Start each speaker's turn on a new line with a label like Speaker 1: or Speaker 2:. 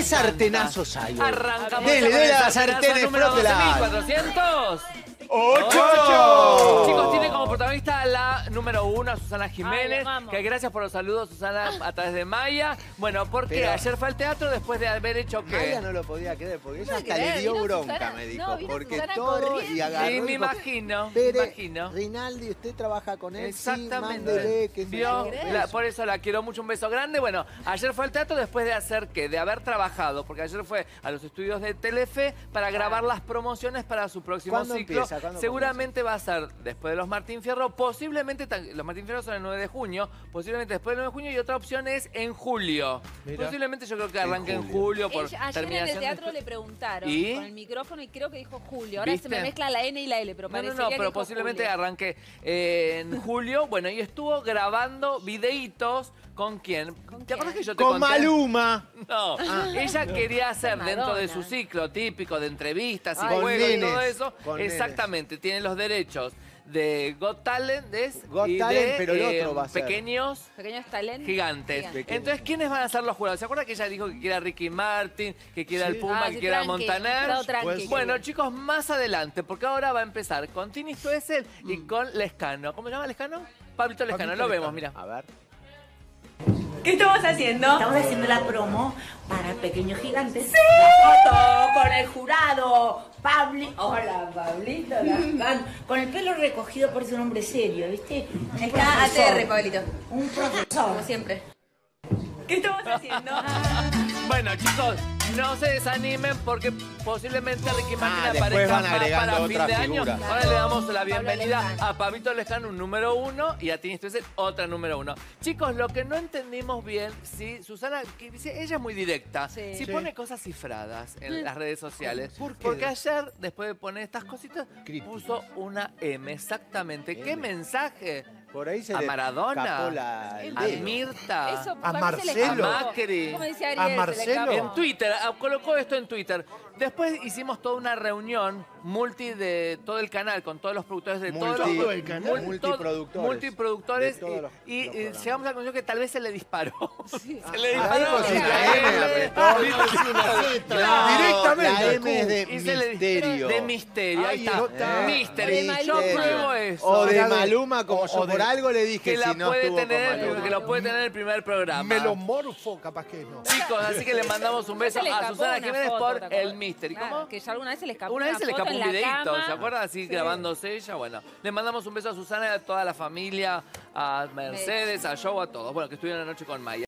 Speaker 1: ¿Qué sartenazos hay hoy?
Speaker 2: Arrancamos
Speaker 1: Dele,
Speaker 2: con
Speaker 1: dele
Speaker 2: el
Speaker 1: a las
Speaker 2: sartenazo
Speaker 1: sartenes,
Speaker 2: número
Speaker 1: frótela.
Speaker 2: 12.400.
Speaker 1: ¡Ocho!
Speaker 2: Chicos, tiene como protagonista la número 1, a Susana Jiménez.
Speaker 3: Ay, vamos.
Speaker 2: Que gracias por los saludos, Susana, a través de Maya. Bueno, porque
Speaker 1: Pero-
Speaker 2: ayer fue al teatro después de haber hecho que...
Speaker 1: Maya no lo podía creer, porque ella
Speaker 3: No
Speaker 1: hasta
Speaker 3: creer,
Speaker 1: le dio
Speaker 3: vino
Speaker 1: bronca,
Speaker 3: Susana-
Speaker 1: me dijo.
Speaker 3: no, vino
Speaker 1: Porque
Speaker 3: Susana
Speaker 1: todo,
Speaker 3: corriendo.
Speaker 1: y agarró
Speaker 2: Sí,
Speaker 1: y
Speaker 2: me
Speaker 1: dijo,
Speaker 2: imagino,
Speaker 1: Pere,
Speaker 2: me imagino.
Speaker 1: Rinaldi, usted trabaja con él,
Speaker 2: Exactamente.
Speaker 1: sí, mándele, que
Speaker 2: Vio,
Speaker 3: ¿Crees?
Speaker 2: por eso la quiero mucho, un beso grande. Bueno, ayer fue al teatro después de hacer ¿qué? De haber trabajado, porque ayer fue a los estudios de Telefe para grabar las promociones para su próximo
Speaker 1: ¿Cuándo
Speaker 2: ciclo.
Speaker 1: empieza? ¿Cuándo
Speaker 2: Seguramente va a ser después de los Martín Fierro, posiblemente, los Martín Fierro son el 9 de junio, posiblemente después del 9 de junio, y otra opción es en julio.
Speaker 1: Mirá.
Speaker 2: Posiblemente yo creo que arranque en
Speaker 1: julio.
Speaker 2: julio por
Speaker 3: Ayer en el
Speaker 2: terminación de
Speaker 3: teatro le preguntaron
Speaker 2: ¿Y?
Speaker 3: con el micrófono y creo que dijo Julio. Ahora
Speaker 2: ¿Viste?
Speaker 3: se me mezcla la N y la L, pero
Speaker 2: No,
Speaker 3: parecería que
Speaker 2: pero
Speaker 3: dijo
Speaker 2: posiblemente
Speaker 3: Julio.
Speaker 2: arranque en julio. Bueno, y estuvo grabando videitos con quién. ¿Te acuerdas que yo te
Speaker 1: Con
Speaker 2: conté?
Speaker 1: Maluma.
Speaker 2: No, ella quería hacer
Speaker 3: Con
Speaker 2: dentro de
Speaker 3: Madonna.
Speaker 2: su ciclo típico de entrevistas y
Speaker 1: Ay,
Speaker 2: juegos
Speaker 1: con
Speaker 2: y todo
Speaker 1: nenes,
Speaker 2: eso.
Speaker 1: con
Speaker 2: Exactamente, tiene los derechos de Got Talent,
Speaker 1: Got
Speaker 2: y
Speaker 1: Talent,
Speaker 2: de
Speaker 1: pero el otro va a ser.
Speaker 2: pequeños
Speaker 3: Pequeños talentos.
Speaker 2: gigantes.
Speaker 1: Pequeños.
Speaker 2: Entonces, ¿quiénes van a ser los jurados? ¿Se acuerda que ella dijo que quiera a Ricky Martin, que quiera al Puma, que
Speaker 3: sí,
Speaker 2: quiera a
Speaker 3: tranqui,
Speaker 2: Montaner?
Speaker 3: todo tranqui.
Speaker 2: Bueno, chicos, más adelante, porque ahora va a empezar con Tini Stoessel y con Lescano. ¿Cómo se llama Lescano? Pablito Lescano, lo vemos, mira.
Speaker 1: A ver.
Speaker 4: ¿Qué estamos haciendo?
Speaker 5: Estamos haciendo la promo para Pequeños Gigantes. La foto con el jurado. Hola, Pablito Lascano. Con el pelo recogido por ser un hombre serio, ¿viste? Un
Speaker 4: Está
Speaker 5: profesor.
Speaker 4: ATR, Pablito.
Speaker 5: Un profesor.
Speaker 4: Como siempre. ¿Qué estamos haciendo?
Speaker 2: Bueno, chicos, no se desanimen porque posiblemente Ricky Martin
Speaker 1: después
Speaker 2: aparezca
Speaker 1: van
Speaker 2: más
Speaker 1: agregando
Speaker 2: para fin
Speaker 1: otras
Speaker 2: de año.
Speaker 1: figuras.
Speaker 2: Ahora le damos la bienvenida
Speaker 3: Lescano.
Speaker 2: a Pablito Lescano, un número 1, y a Tini Stoessel, otra número 1. Chicos, lo que no entendimos bien, si Susana, que dice, ella es muy directa,
Speaker 3: Sí.
Speaker 2: si
Speaker 1: Sí.
Speaker 2: pone cosas cifradas en las redes sociales.
Speaker 1: ¿Por qué?
Speaker 2: Porque ayer, después de poner estas cositas,
Speaker 1: Crítica.
Speaker 2: puso una M, exactamente. ¿Qué
Speaker 1: M.
Speaker 2: mensaje?
Speaker 1: Por ahí se
Speaker 2: ¿A
Speaker 1: le
Speaker 2: Maradona?
Speaker 1: escapó el
Speaker 2: A
Speaker 1: dedo.
Speaker 2: Mirta.
Speaker 3: Eso,
Speaker 6: A
Speaker 3: para mí se le
Speaker 6: Marcelo.
Speaker 3: escapó.
Speaker 2: A Macri.
Speaker 3: ¿Cómo dice Ariel?
Speaker 6: A
Speaker 3: Se le
Speaker 6: Marcelo.
Speaker 3: escapó.
Speaker 2: En Twitter, colocó esto en Twitter. Después hicimos toda una reunión multi de todo el canal, con todos los productores de todos los...
Speaker 6: Todo el canal.
Speaker 1: Multiproductores.
Speaker 2: Multiproductores.
Speaker 1: De todos los
Speaker 2: Llegamos a la conclusión que tal vez se le disparó. Se le
Speaker 1: Ahí
Speaker 2: disparó.
Speaker 1: pusiste
Speaker 2: La
Speaker 1: M,
Speaker 2: M.
Speaker 1: apretó.
Speaker 2: No,
Speaker 6: Directamente.
Speaker 1: La M es de
Speaker 2: Y se le
Speaker 1: misterio.
Speaker 2: De misterio. Ahí
Speaker 6: Ay,
Speaker 2: está.
Speaker 6: no está.
Speaker 2: Mystery.
Speaker 3: O de
Speaker 2: Yo
Speaker 3: Maluma.
Speaker 2: pruebo eso.
Speaker 1: O de
Speaker 6: Era de-
Speaker 1: Maluma, como yo
Speaker 6: o de-
Speaker 1: por algo le dije
Speaker 2: que la
Speaker 1: si no
Speaker 2: puede
Speaker 1: estuvo con
Speaker 2: tener,
Speaker 1: Maluma.
Speaker 2: que lo puede tener en el primer programa.
Speaker 6: Melomorfo, capaz que no.
Speaker 2: Chicos, así que le mandamos un beso
Speaker 3: Se le
Speaker 2: a
Speaker 3: escapó
Speaker 2: Susana
Speaker 3: una
Speaker 2: Jiménez
Speaker 3: foto,
Speaker 2: por
Speaker 3: ¿te acordás?
Speaker 2: el Mystery.
Speaker 3: Claro,
Speaker 2: ¿Cómo?
Speaker 3: que ya alguna vez se le escapó
Speaker 2: Una vez
Speaker 3: una
Speaker 2: se le escapó
Speaker 3: foto
Speaker 2: un
Speaker 3: en la
Speaker 2: videito,
Speaker 3: cama.
Speaker 2: ¿se acuerdan? Así grabándose ella. Bueno, le mandamos un beso a Susana y a toda la familia, a Mercedes, a Joe, a todos. Bueno, que estuvieron anoche con Maya.